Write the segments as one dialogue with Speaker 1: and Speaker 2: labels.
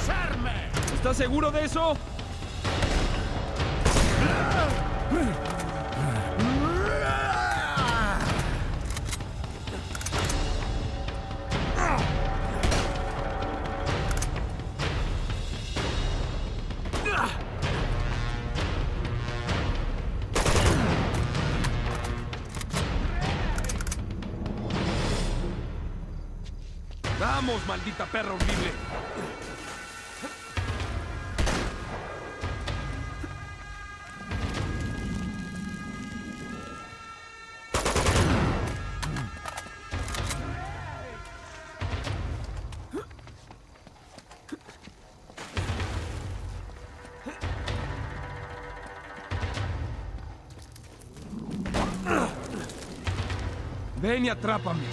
Speaker 1: vencerme!
Speaker 2: ¿Estás seguro de eso? ¡Vamos, maldita perra horrible! Ven y atrápame.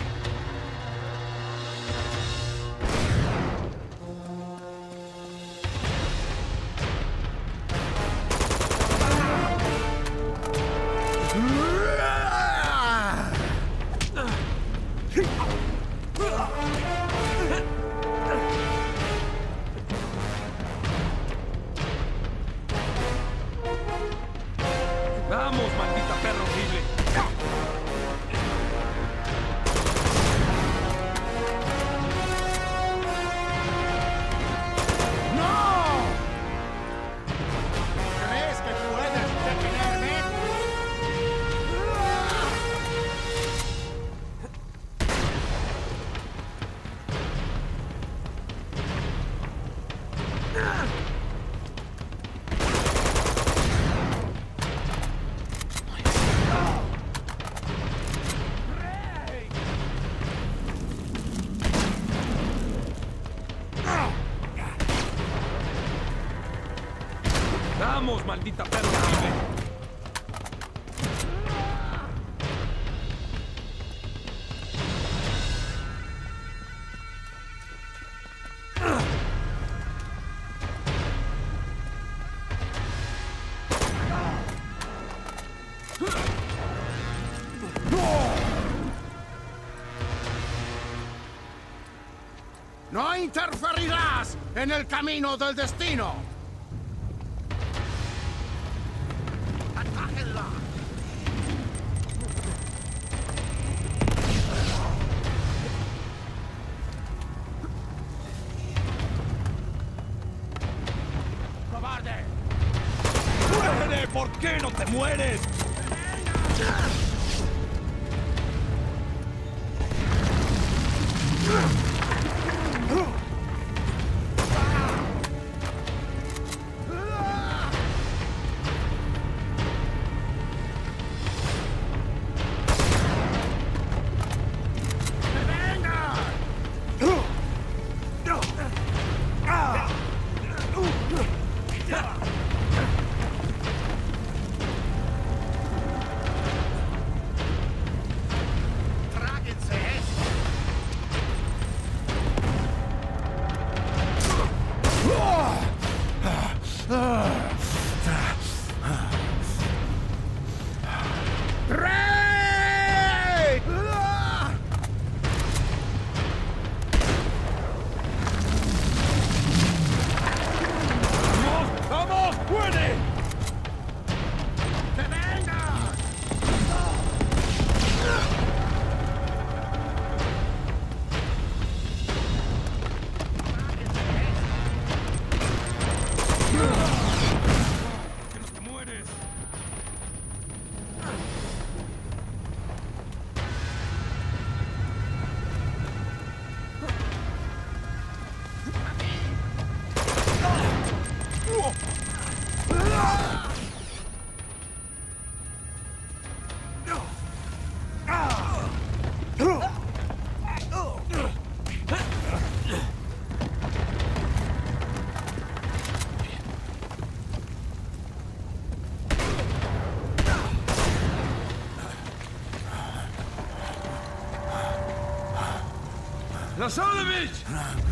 Speaker 2: Vamos, maldita perra horrible.
Speaker 1: ¿Crees que puedes detenerme?
Speaker 2: Vamos, maldita perra horrible.
Speaker 1: ¡No interferirás en el camino del destino! ¡Atájenla! ¡Cobarde!
Speaker 2: ¡Muere! ¿Por qué no te mueres?
Speaker 1: ¡Tráguense esto! ¡Rey!
Speaker 2: ¡Vamos! ¡Vamos! ¡Muere!
Speaker 1: ¡Que vengan!
Speaker 2: ¡Que no te mueres! ¡Lazarevich!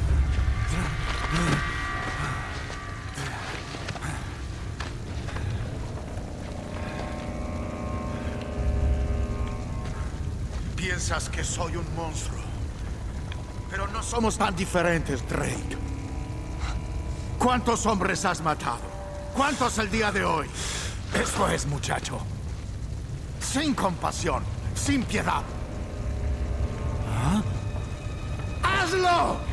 Speaker 1: Piensas que soy un monstruo, pero no somos tan diferentes, Drake. ¿Cuántos hombres has matado? ¿Cuántos el día de hoy?
Speaker 2: Eso es, muchacho.
Speaker 1: Sin compasión, sin piedad. ¿Ah? ¡Hazlo!